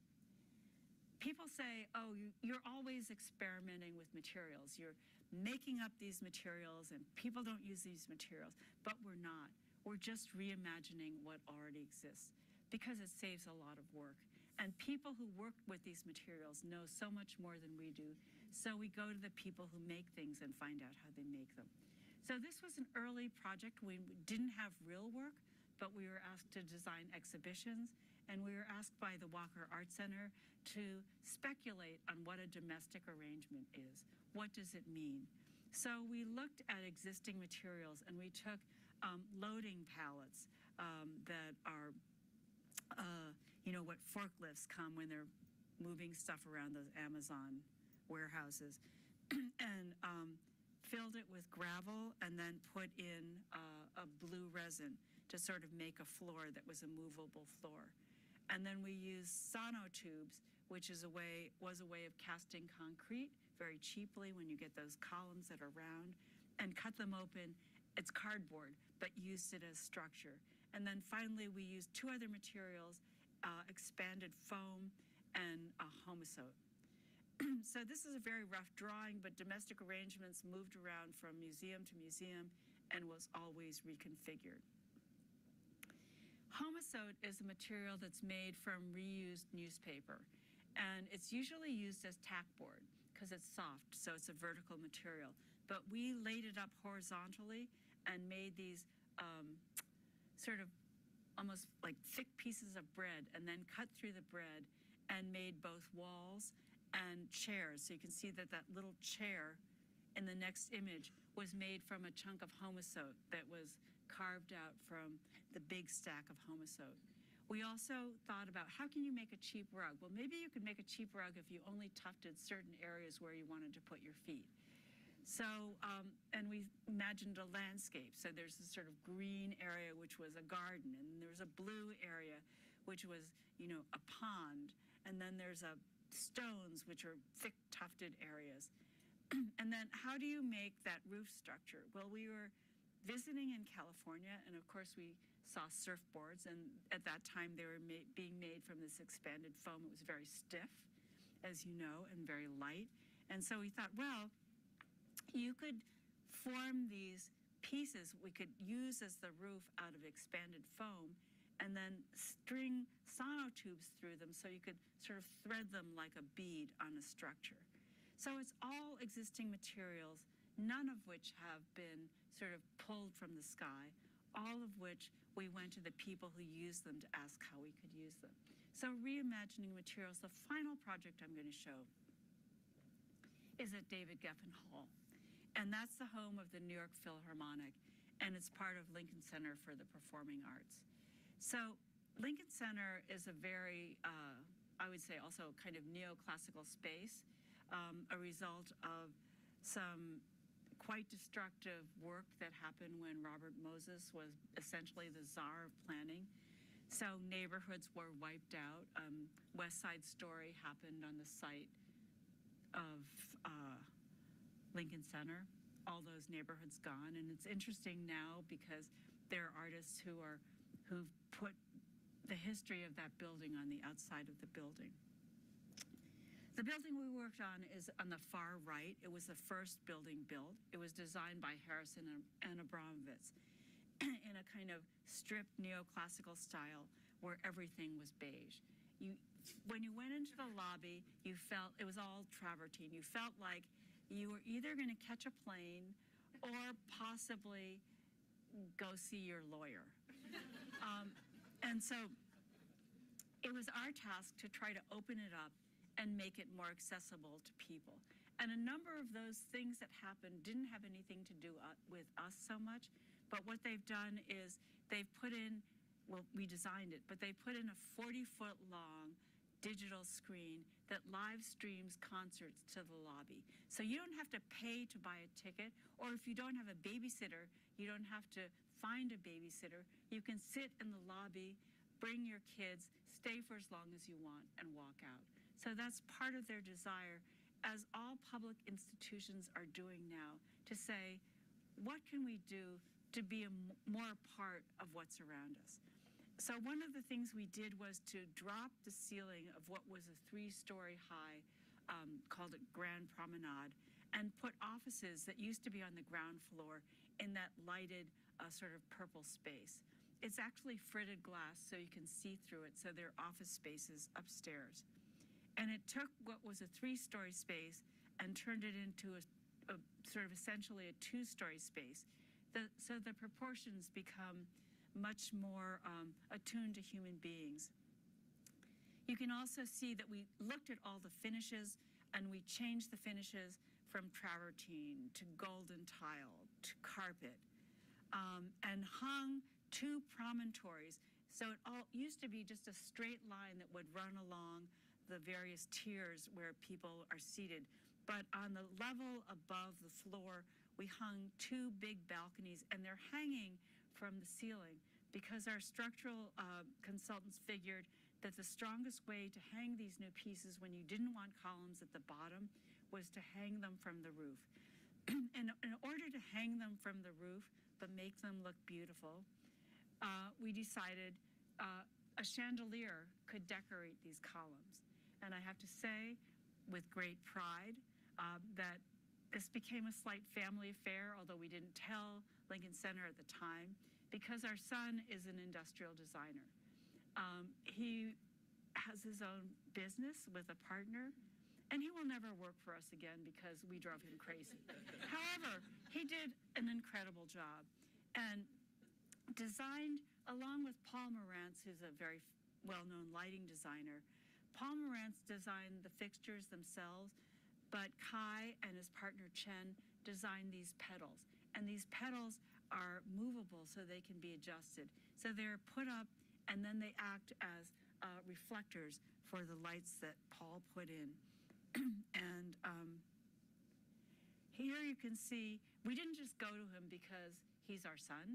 people say, oh, you're always experimenting with materials. You're making up these materials and people don't use these materials, but we're not. We're just reimagining what already exists because it saves a lot of work. And people who work with these materials know so much more than we do. So we go to the people who make things and find out how they make them. So this was an early project. We didn't have real work, but we were asked to design exhibitions, and we were asked by the Walker Art Center to speculate on what a domestic arrangement is. What does it mean? So we looked at existing materials, and we took loading pallets that are, what forklifts come when they're moving stuff around those Amazon warehouses, and filled it with gravel and then put in a blue resin to sort of make a floor that was a movable floor. And then we used sonotubes, which was a way of casting concrete very cheaply when you get those columns that are round, and cut them open. It's cardboard, but used it as structure. And then finally we used 2 other materials, expanded foam and a homosote. So this is a very rough drawing, but domestic arrangements moved around from museum to museum and was always reconfigured. Homosote is a material that's made from reused newspaper, and it's usually used as tackboard because it's soft, so it's a vertical material. But we laid it up horizontally and made these sort of almost like thick pieces of bread, and then cut through the bread and made both walls and chairs. So you can see that that little chair in the next image was made from a chunk of homosote that was carved out from the big stack of homosote. We also thought about how can you make a cheap rug? Well, maybe you could make a cheap rug if you only tufted certain areas where you wanted to put your feet. So, and we imagined a landscape. So there's this sort of green area, which was a garden, and there's a blue area, which was, a pond, and then there's a stones, which are thick tufted areas. And then how do you make that roof structure? Well, we were visiting in California, and of course we saw surfboards, and at that time they were being made from this expanded foam. It was very stiff, as you know, and very light. And so we thought, well, you could form these pieces we could use as the roof out of expanded foam, and then string sonotubes through them so you could sort of thread them like a bead on a structure. So it's all existing materials, none of which have been sort of pulled from the sky, all of which we went to the people who use them to ask how we could use them. So reimagining materials, the final project I'm going to show is at David Geffen Hall. And that's the home of the New York Philharmonic, and it's part of Lincoln Center for the Performing Arts. So Lincoln Center is a very, I would say also kind of neoclassical space, a result of some quite destructive work that happened when Robert Moses was essentially the czar of planning. So neighborhoods were wiped out. West Side Story happened on the site of Lincoln Center, all those neighborhoods gone. And it's interesting now because there are artists who've put the history of that building on the outside of the building. The building we worked on is on the far right. It was the first building built. It was designed by Harrison and Abramovitz in a kind of stripped neoclassical style where everything was beige. When you went into the lobby, you felt, it was all travertine. You felt like you were either going to catch a plane or possibly go see your lawyer. And so it was our task to try to open it up and make it more accessible to people. And a number of those things that happened didn't have anything to do with us so much, but what they've done is they've put in, well, we designed it, but they put in a 40-foot long digital screen that live streams concerts to the lobby. So you don't have to pay to buy a ticket, or if you don't have a babysitter, you don't have to find a babysitter. You can sit in the lobby, bring your kids, stay for as long as you want, and walk out. So that's part of their desire, as all public institutions are doing now, to say, what can we do to be more a part of what's around us? So one of the things we did was to drop the ceiling of what was a 3-story high, called it Grand Promenade, and put offices that used to be on the ground floor in that lighted sort of purple space. It's actually fritted glass, so you can see through it, so there are office spaces upstairs. And it took what was a 3-story space and turned it into a sort of essentially a 2-story space. So the proportions become much more attuned to human beings. You can also see that we looked at all the finishes, and we changed the finishes from travertine to golden tile to carpet, and hung 2 promontories. So it all used to be just a straight line that would run along the various tiers where people are seated. But on the level above the floor, we hung 2 big balconies, and they're hanging from the ceiling because our structural consultants figured that the strongest way to hang these new pieces when you didn't want columns at the bottom was to hang them from the roof. And in order to hang them from the roof but make them look beautiful, we decided a chandelier could decorate these columns. And I have to say, with great pride, that this became a slight family affair, although we didn't tell Lincoln Center at the time, because our son is an industrial designer. He has his own business with a partner, and he will never work for us again because we drove him crazy. However, he did an incredible job and designed, along with Paul Marantz, who's a very well-known lighting designer. Paul Marantz designed the fixtures themselves, but Kai and his partner Chen designed these pedals. And these pedals are movable so they can be adjusted. So they're put up and then they act as reflectors for the lights that Paul put in. And here you can see, we didn't just go to him because he's our son.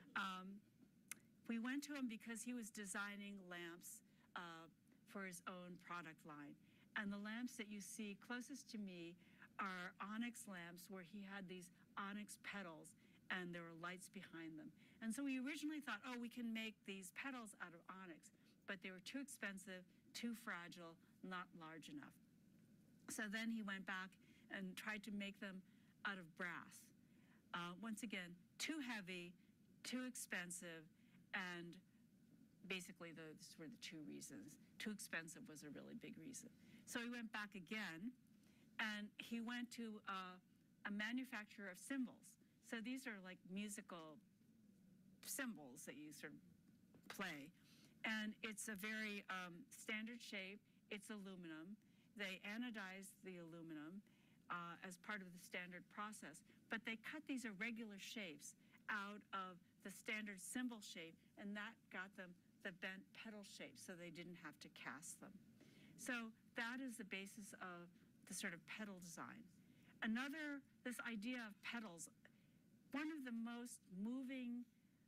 We went to him because he was designing lamps for his own product line. And the lamps that you see closest to me are onyx lamps where he had these onyx petals, and there were lights behind them. And so we originally thought, oh, we can make these petals out of onyx, but they were too expensive, too fragile, not large enough. So then he went back and tried to make them out of brass. Once again, too heavy, too expensive, and basically those were the two reasons. Too expensive was a really big reason. So he went back again, and he went to a manufacturer of cymbals. So these are like musical cymbals that you sort of play. And it's a very standard shape. It's aluminum. They anodize the aluminum as part of the standard process. But they cut these irregular shapes out of the standard cymbal shape, and that got them the bent petal shape, so they didn't have to cast them. So that is the basis of the sort of petal design. Another, this idea of petals, one of the most moving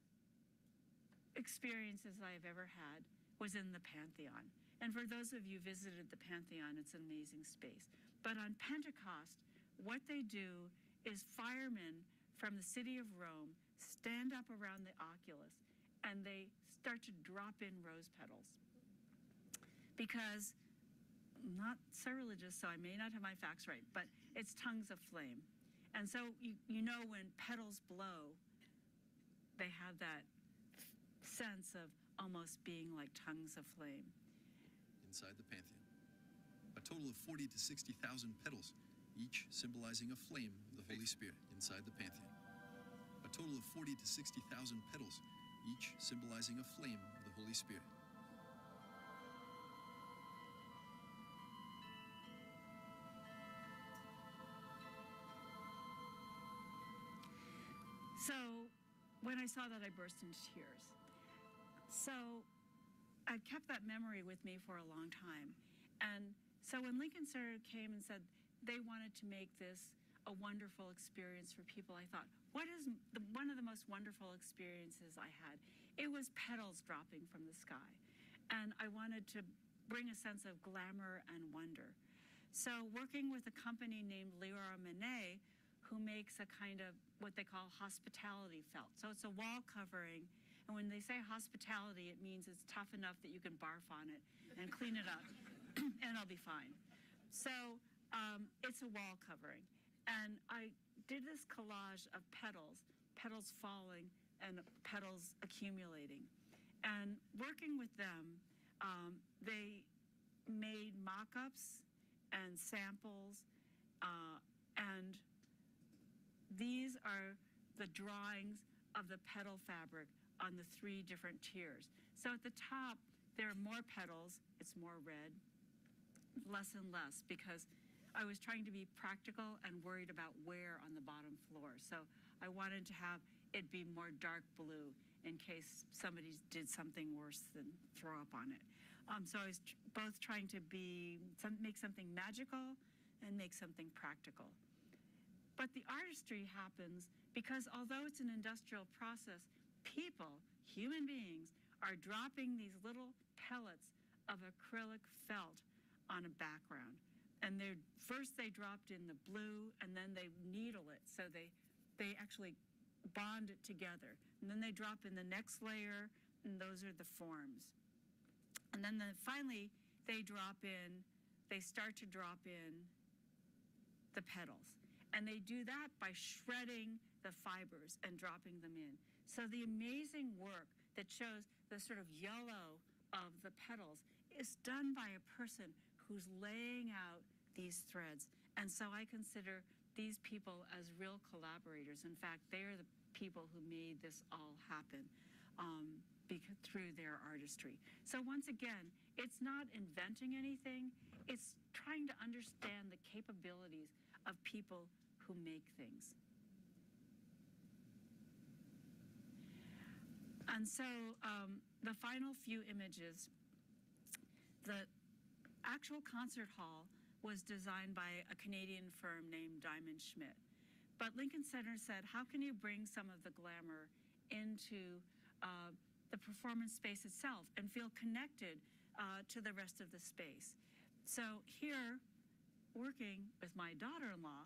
experiences I've ever had was in the Pantheon. And for those of you who visited the Pantheon, it's an amazing space. But on Pentecost, what they do is firemen from the city of Rome stand up around the oculus and they start to drop in rose petals. Because, I'm not so religious, so I may not have my facts right, but it's tongues of flame. And so you know when petals blow, they have that sense of almost being like tongues of flame. Inside the Pantheon, a total of 40 to 60,000 petals, each symbolizing a flame of the Holy Spirit inside the Pantheon. A total of 40 to 60,000 petals, each symbolizing a flame of the Holy Spirit. So when I saw that, I burst into tears. So I've kept that memory with me for a long time. And so when Lincoln Center came and said they wanted to make this a wonderful experience for people, I thought, what is one of the most wonderful experiences I had? It was petals dropping from the sky. And I wanted to bring a sense of glamour and wonder. So working with a company named Leroy Mermet, who makes a kind of what they call hospitality felt. So it's a wall covering, and when they say hospitality, it means it's tough enough that you can barf on it and clean it up, and it'll be fine. So it's a wall covering. And I did this collage of petals, petals falling and petals accumulating. And working with them, they made mock-ups and samples, and these are the drawings of the petal fabric on the 3 different tiers. So at the top, there are more petals, it's more red, less and less, because I was trying to be practical and worried about where on the bottom floor. So I wanted to have it be more dark blue in case somebody did something worse than throw up on it. So I was both trying to make something magical and make something practical. But the artistry happens because although it's an industrial process, people, human beings, are dropping these little pellets of acrylic felt on a background. And first they dropped in the blue, and then they needle it. So they actually bond it together. And then they drop in the next layer, and those are the forms. And then finally, they start to drop in the petals. And they do that by shredding the fibers and dropping them in. So the amazing work that shows the sort of yellow of the petals is done by a person who's laying out these threads. And so I consider these people as real collaborators. In fact, they're the people who made this all happen through their artistry. So once again, it's not inventing anything. It's trying to understand the capabilities of people who make things. And so the final few images, the actual concert hall was designed by a Canadian firm named Diamond Schmidt. But Lincoln Center said, how can you bring some of the glamour into the performance space itself and feel connected to the rest of the space? So here, working with my daughter-in-law,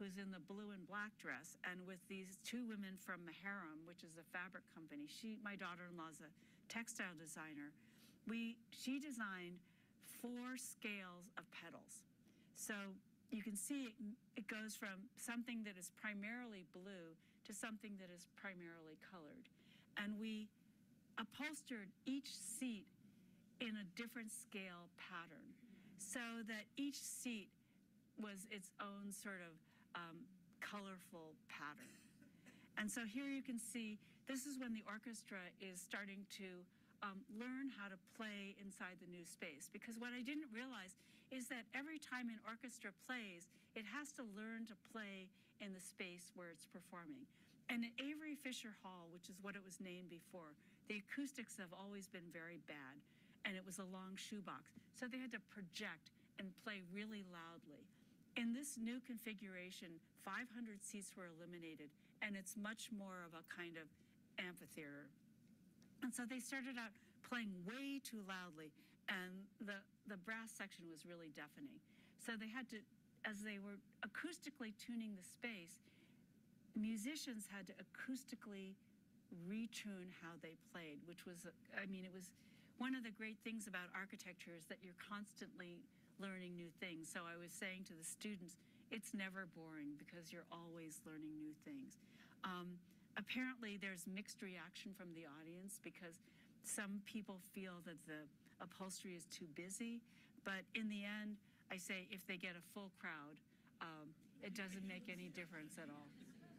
who's in the blue and black dress, and with these two women from Maharam, which is a fabric company. My daughter-in-law is a textile designer. She designed 4 scales of petals. So you can see it goes from something that is primarily blue to something that is primarily colored. And we upholstered each seat in a different scale pattern so that each seat was its own sort of colorful pattern. And so here you can see, this is when the orchestra is starting to learn how to play inside the new space. Because what I didn't realize is that every time an orchestra plays, it has to learn to play in the space where it's performing. And at Avery Fisher Hall, which is what it was named before, the acoustics have always been very bad, and it was a long shoebox. So they had to project and play really loudly. In this new configuration, 500 seats were eliminated, and it's much more of a kind of amphitheater. And so they started out playing way too loudly, and the brass section was really deafening. So they had to, as they were acoustically tuning the space, musicians had to acoustically retune how they played, which was, I mean, it was one of the great things about architecture is that you're constantly learning new things. So I was saying to the students, it's never boring because you're always learning new things. Apparently there's mixed reaction from the audience because some people feel that the upholstery is too busy, but in the end, I say if they get a full crowd, it doesn't make any difference at all.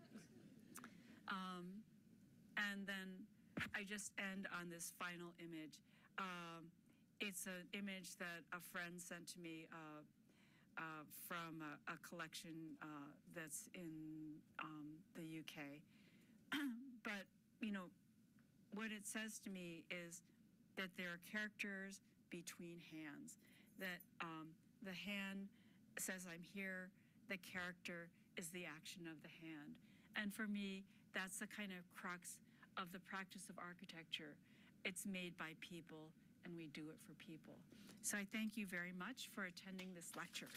And then I just end on this final image. It's an image that a friend sent to me from a collection that's in the UK. But, you know, what it says to me is that there are characters between hands, that the hand says, I'm here, the character is the action of the hand. And for me, that's the kind of crux of the practice of architecture. It's made by people, and we do it for people. So I thank you very much for attending this lecture.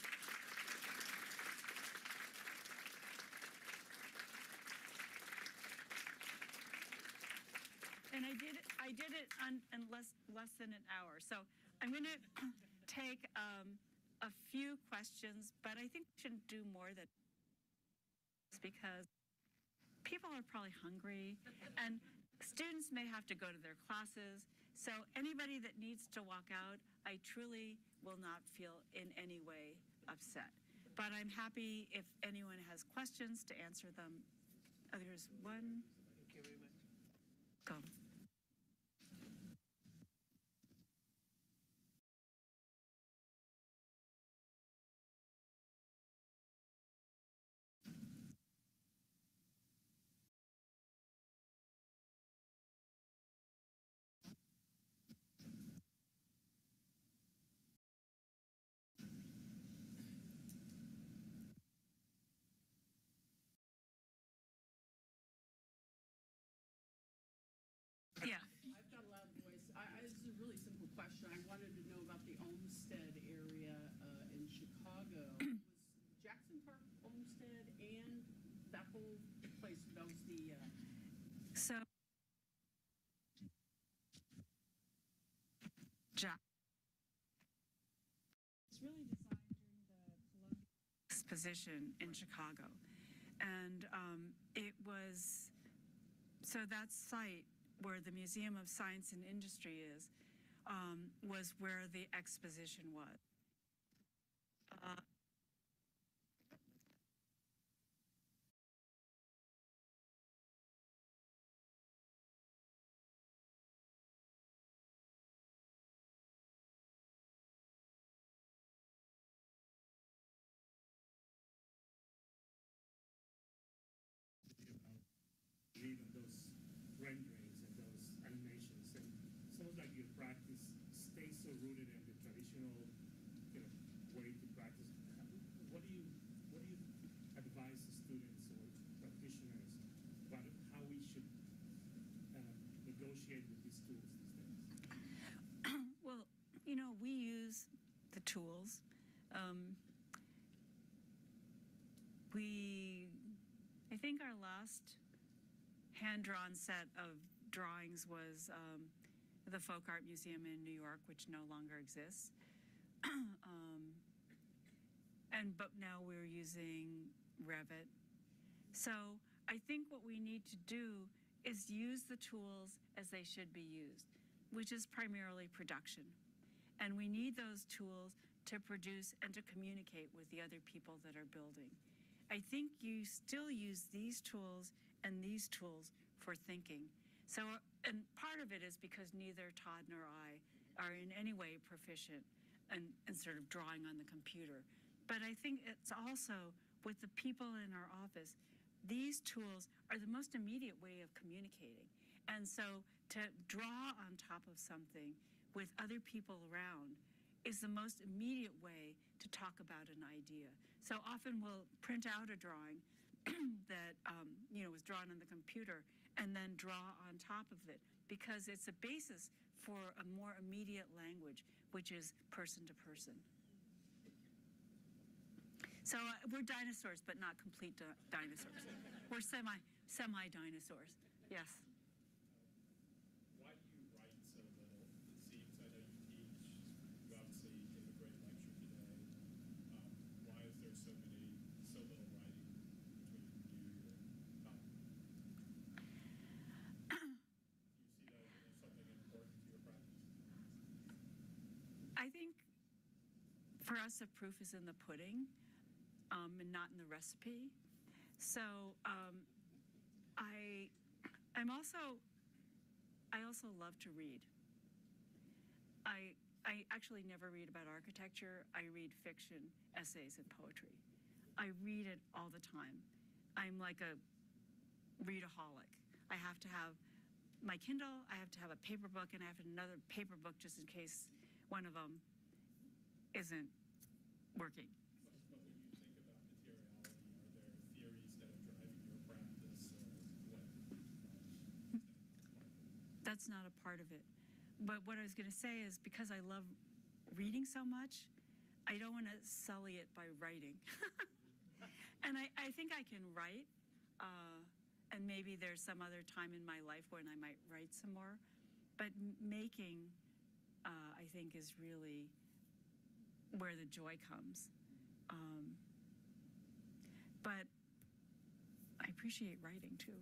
And I did it in less than an hour. So I'm going to take a few questions, but I think we shouldn't do more than this because people are probably hungry, and students may have to go to their classes. So anybody that needs to walk out, I truly will not feel in any way upset. But I'm happy if anyone has questions to answer them. Oh, there's one. Thank you very much. Go. Yeah. I've got a loud voice. This is a really simple question. I wanted to know about the Olmsted area in Chicago. Was Jackson Park Olmsted and that whole place, that was the... So, Jack. It's really designed during the colonial exposition in Chicago. And it was, so that site where the Museum of Science and Industry is, was where the exposition was. Read on those renderings and those animations, and sounds like your practice stays so rooted in the traditional, you know, way to practice. What do you advise the students or practitioners about how we should negotiate with these tools these days? Well, you know, we use the tools. think our last hand-drawn set of drawings was the Folk Art Museum in New York, which no longer exists. But now we're using Revit. So I think what we need to do is use the tools as they should be used, which is primarily production. And we need those tools to produce and to communicate with the other people that are building. I think you still use these tools and these tools for thinking. So, and part of it is because neither Todd nor I are in any way proficient in sort of drawing on the computer. But I think it's also with the people in our office, these tools are the most immediate way of communicating. And so to draw on top of something with other people around is the most immediate way to talk about an idea. So often we'll print out a drawing that was drawn on the computer and then draw on top of it because it's a basis for a more immediate language, which is person to person. So we're dinosaurs, but not complete dinosaurs. We're semi-dinosaurs. Yes. Why do you write so little? It seems, I know you teach, you obviously gave a great lecture today. Why is there so little writing between you and Todd? Do you see that as something important to your practice? I think for us, the proof is in the pudding. And not in the recipe. So I also love to read. I actually never read about architecture. I read fiction, essays, and poetry. I read it all the time. I'm like a readaholic. I have to have my Kindle, I have to have a paper book, and I have another paper book just in case one of them isn't working. That's not a part of it. But what I was going to say is because I love reading so much, I don't want to sully it by writing. And I think I can write, and maybe there's some other time in my life when I might write some more. But making, I think, is really where the joy comes. But I appreciate writing too.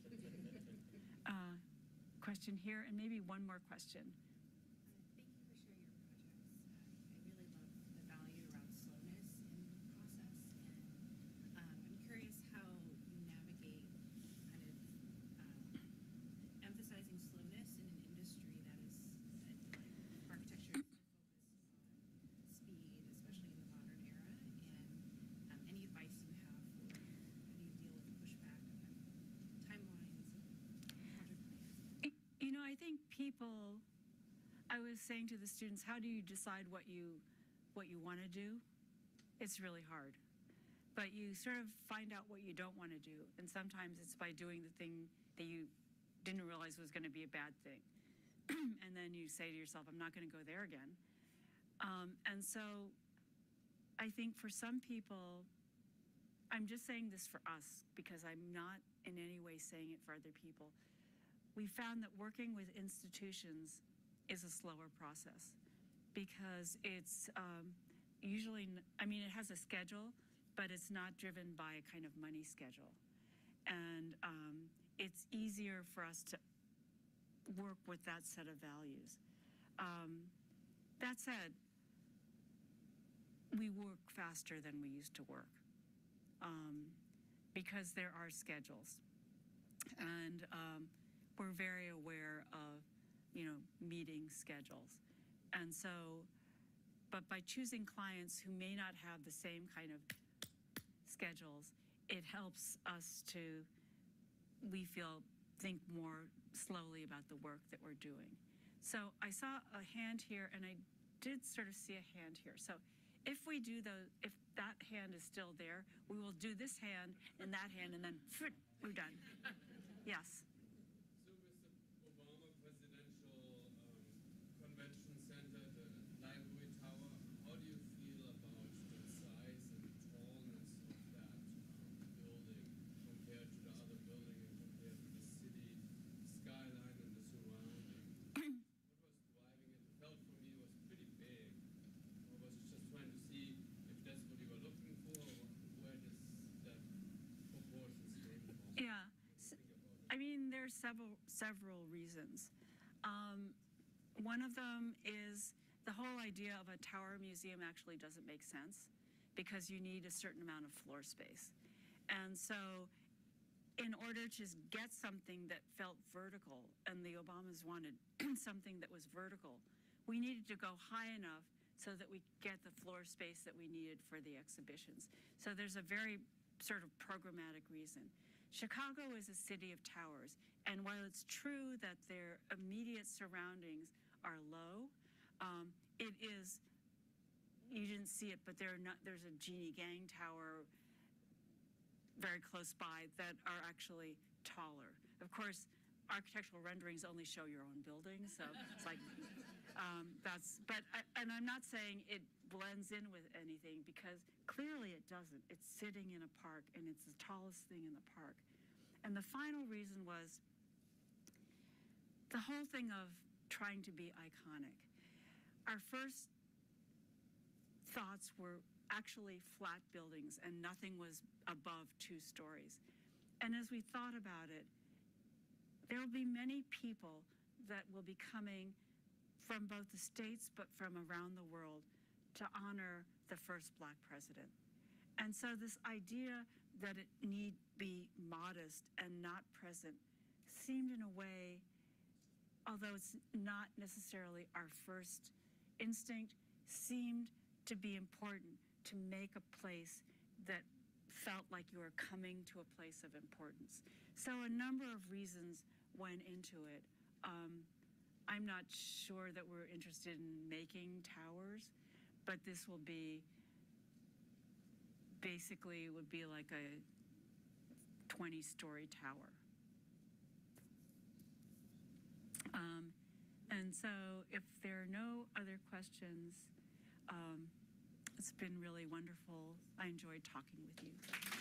Question here, and maybe one more question. Thank you for sharing your projects. I really love the value around slowness in the process, and I'm curious how you navigate kind of emphasizing slowness in an industry that is like architecture is so focused on speed, especially in the modern era, and any advice you have for how do you deal with pushback and timelines and project plans? You know, I think I was saying to the students, how do you decide what you want to do? It's really hard. But you sort of find out what you don't want to do. And sometimes it's by doing the thing that you didn't realize was going to be a bad thing. And then you say to yourself, I'm not going to go there again. And so I think for some people, I'm just saying this for us because I'm not in any way saying it for other people. We found that working with institutions is a slower process because it's usually, it has a schedule, but it's not driven by a kind of money schedule. And it's easier for us to work with that set of values. That said, we work faster than we used to work because there are schedules. And we're very aware of, meeting schedules. And so, but by choosing clients who may not have the same kind of schedules, it helps us to, we feel, think more slowly about the work that we're doing. So I saw a hand here, and I did sort of see a hand here. So if if that hand is still there, we will do this hand and that hand, and then we're done. Yes. So with the Obama Presidential Convention Center, the Library Tower, how do you feel about the size and tallness of that building compared there are several reasons. One of them is the whole idea of a tower museum actually doesn't make sense because you need a certain amount of floor space. And so in order to get something that felt vertical, and the Obamas wanted something that was vertical, we needed to go high enough so that we get the floor space that we needed for the exhibitions. So there's a very sort of programmatic reason. Chicago is a city of towers, and while it's true that their immediate surroundings are low, it is, you didn't see it, but there's a Jeannie Gang Tower very close by that are actually taller. Of course, architectural renderings only show your own building, so it's like, and I'm not saying it blends in with anything because clearly it doesn't. It's sitting in a park and it's the tallest thing in the park. And the final reason was the whole thing of trying to be iconic. Our first thoughts were actually flat buildings and nothing was above 2 stories. And as we thought about it, there will be many people that will be coming from both the States but from around the world to honor the first Black president. And so this idea that it need be modest and not present seemed in a way, although it's not necessarily our first instinct, seemed to be important to make a place that felt like you were coming to a place of importance. So a number of reasons went into it. I'm not sure that we're interested in making towers, but this will be, basically would be like a 20-story tower. And so if there are no other questions, it's been really wonderful. I enjoyed talking with you.